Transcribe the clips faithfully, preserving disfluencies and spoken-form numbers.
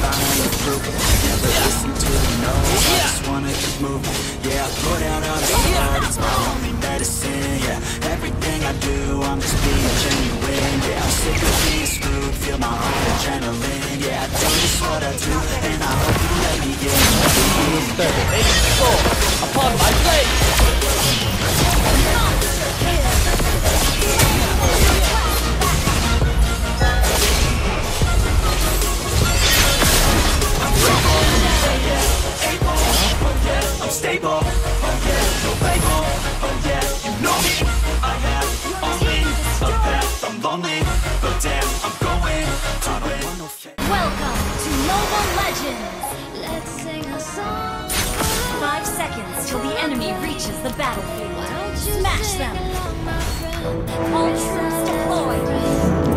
follow through. Never listen to the no's, I just wanna keep moving. Yeah, I put out all this art, it's my only medicine. Yeah, everything I do, I'm just being genuine. Yeah, I'm sick of being screwed, feel my own adrenaline. Yeah, I do just what I do, and I hope you let me in. eighty-four upon my blade. I'm stable, oh yeah, no label, oh yeah, you know me. I have only a path, I'm lonely, but damn, I'm going to win. Welcome to Mobile Legends! Let's sing a song. Five seconds till the enemy reaches the battlefield. Smash them! All troops deployed!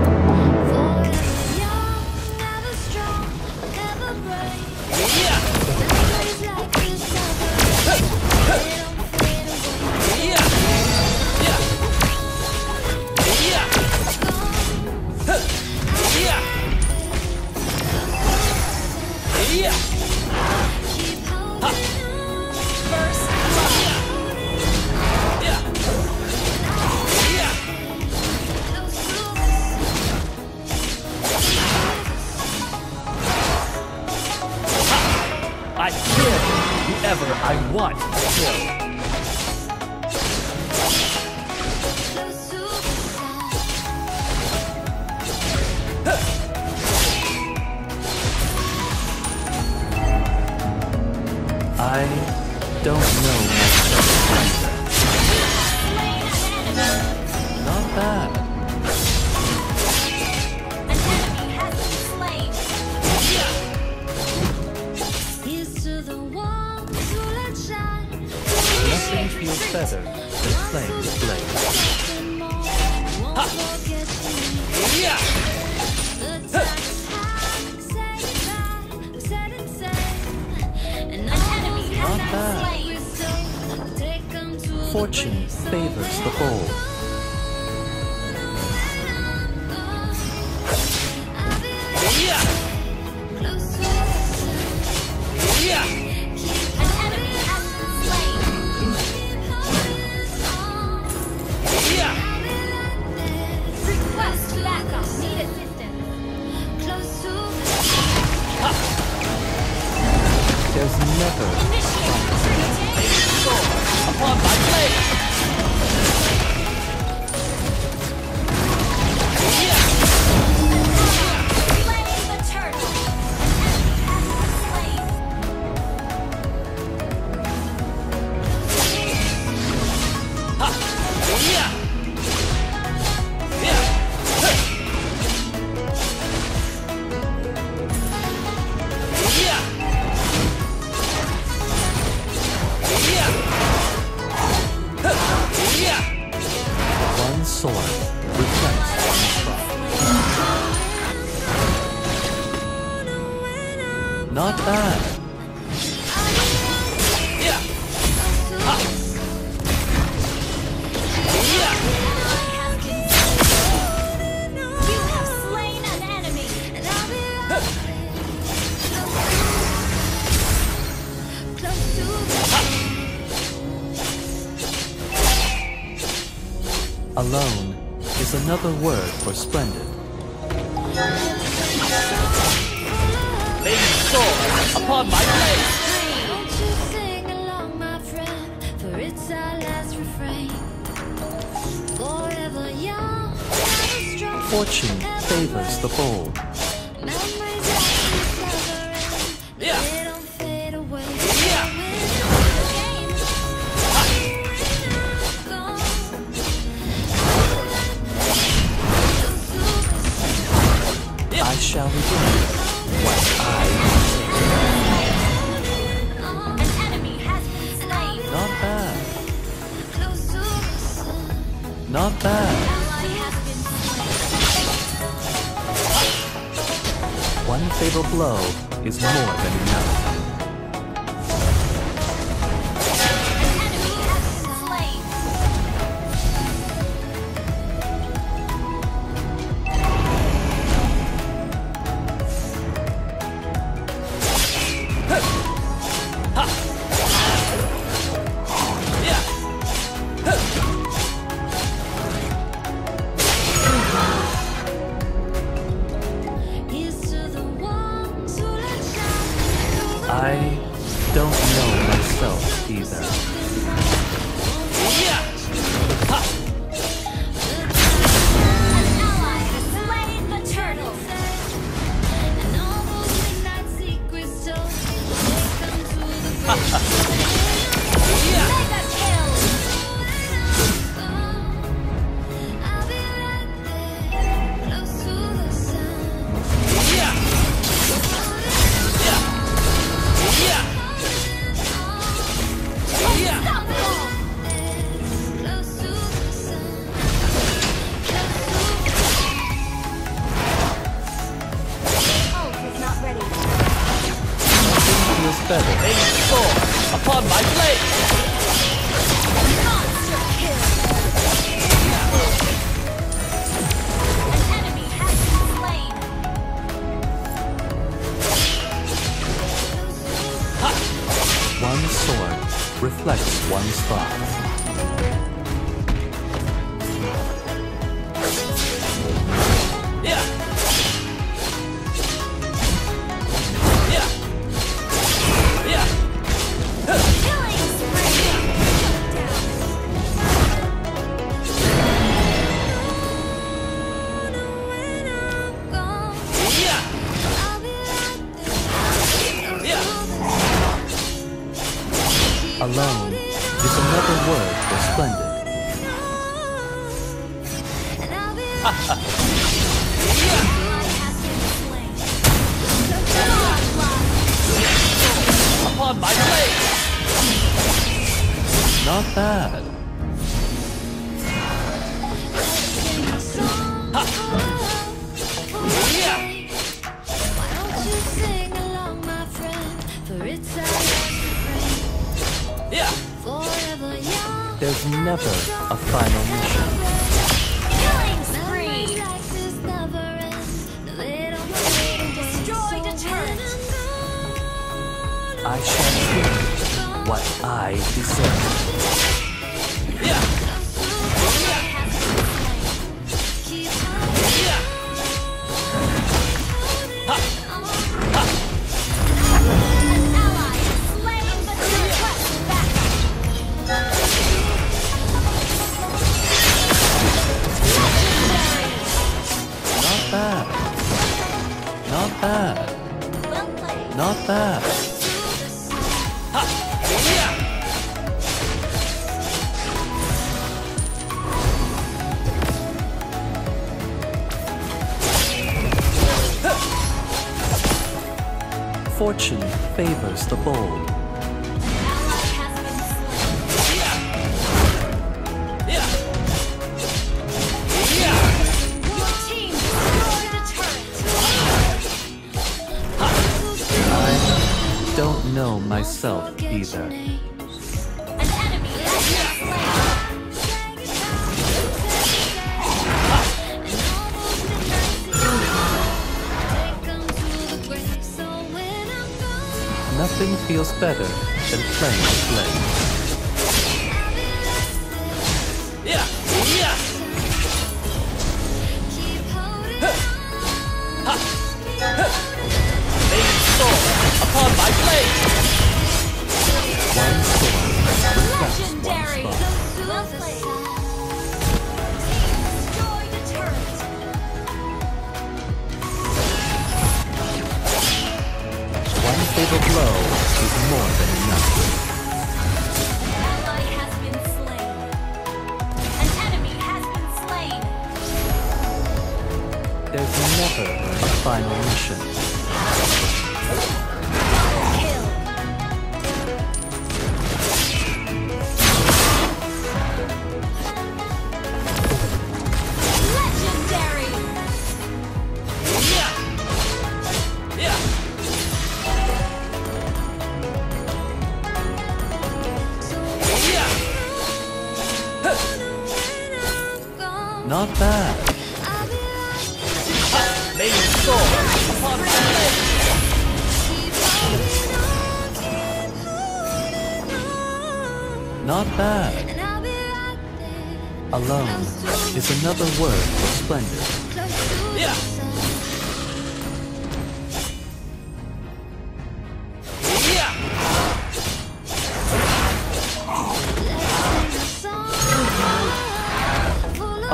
I kill whoever I want to kill. I don't know myself. Not bad. An enemy has been slain. Here's to the ones who let shine. Nothing feels better than playing the blade. Ha! Not bad. Fortune favors the bold. Request backup. Need assistance. There's never Upon my blade! Slaying the turtle! Enemy has been slain! one sword reflects one pride. Not bad. You have slain an enemy! Alone is another word for splendid. Lady sword upon my blade. Won't you sing along, my friend? For it's our last refrain. Forever young, ever strong. Fortune favors the bold. Memories of this never end. Yeah. They don't fade away. Yeah. I shall redeem what I An enemy has been slain. Not bad. Close to the sun. Not bad. Ally has been slain. One fatal blow is more than enough. An enemy has been slain. I don't know myself either. Yeah. Ha. An ally has slain the turtle. And all those midnight secrets told they come to the break. Yeah. Mega kill. I'll be right there, close to the sun. Yeah. Yeah. Yeah. Yeah. Unstoppable. Close to the sun. Ult is not ready. Feels better. Aim soar upon my blade. Monster kill. An enemy has been slain. One sword reflects one's thoughts. Yeah. Yeah. Yeah. Killing spree. When I'm gone, Yeah. I'll be right there. Yeah. Alone is another word for splendid. And I'll be Ally has been slain. Godlike. Upon my blade. Not bad. Yeah. Why don't you sing along, my friend? For it's our friend. Yeah. Forever young. There's never a final mission. Killing Memories spree. like this never end. They don't Destroy the turret. I shall get what I deserve. Yeah. Ally has been slain. Yeah. Ha. Ha. An ally has slain the request backup. Legendary. Not bad. Not bad. Well played. Not bad. Ha. Yeah. Fortune favors the bold. Ally has been slain. Yeah. Yeah. Yeah. Your team destroyed a turret. I don't know myself either. An enemy has been slain. Nothing feels better than playing the flame. Yeah. Yeah. Aim soar upon my blade. One sword reflects one's Legendary. thoughts. Well played. Team destroyed a turret. One fatal blow is more than enough. Ally has been slain. An enemy has been slain. There's never a final mission. Kill. Legendary. Yeah. Yeah. Yeah. Not bad. Aim soar upon my blade. Not bad. And I'll be right there. Alone is another word for splendid. Close to Yeah. the sun. Yeah.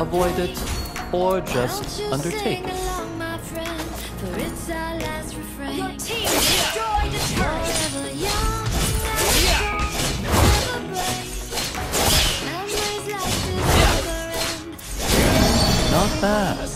avoid it, or just undertake it. Your team destroyed a turret. Not bad.